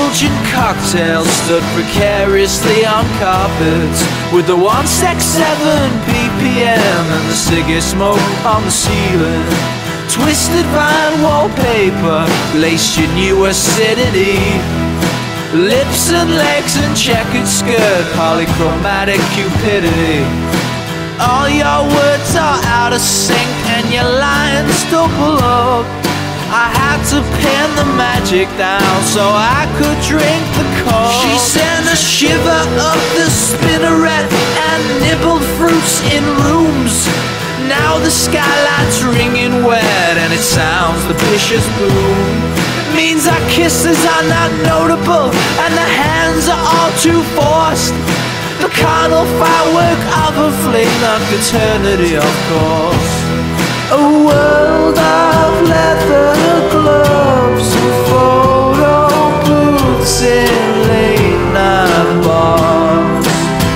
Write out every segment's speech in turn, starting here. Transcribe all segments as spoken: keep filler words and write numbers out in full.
Indulgent cocktails stood precariously on carpets, with the one six seven B P M and the ciggy smoke on the ceiling. Twisted vine wallpaper laced your new acidity. Lips and legs and checkered skirt, polychromatic cupidity. All your words are out of sync and your lines double up. I had to pin the magic down so I could drink the cup. She sent a shiver up the spinneret and nibbled fruits in rooms. Now the skylight's ringing wet and it sounds the vicious boom. It means our kisses are not notable and the hands are all too forced. The carnal firework of a flame nocturnity, of course. A world of leather gloves and photo booths in late night bars.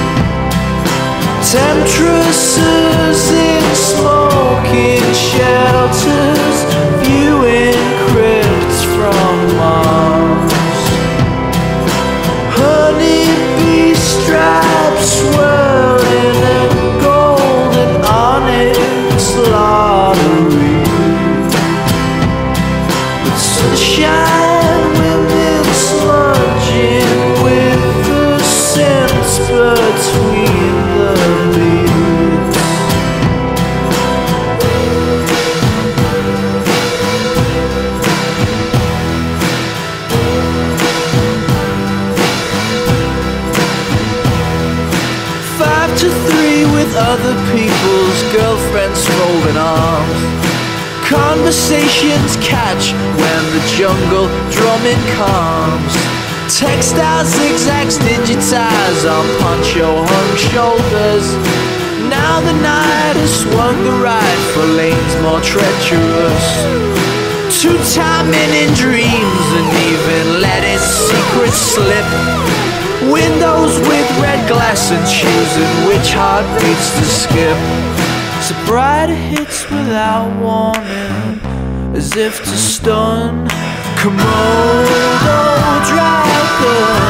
Temptresses in smoking shelters, viewing crypts from Mars. Honeybee stripes swirling and golden onyx lottery. With sunshine, women smudging with the scents between the leaves. Five to three with other people's girlfriends folding arms. Conversations catch when the jungle drumming calms. Textile zigzags digitize on poncho-hung shoulders. Now the night has swung the right for lanes more treacherous. Two-timing in dreams and even letting secrets slip. Windows with red glass and choosing which heartbeats to skip. Sobriety hits without warning, as if to stun. Komodo drive the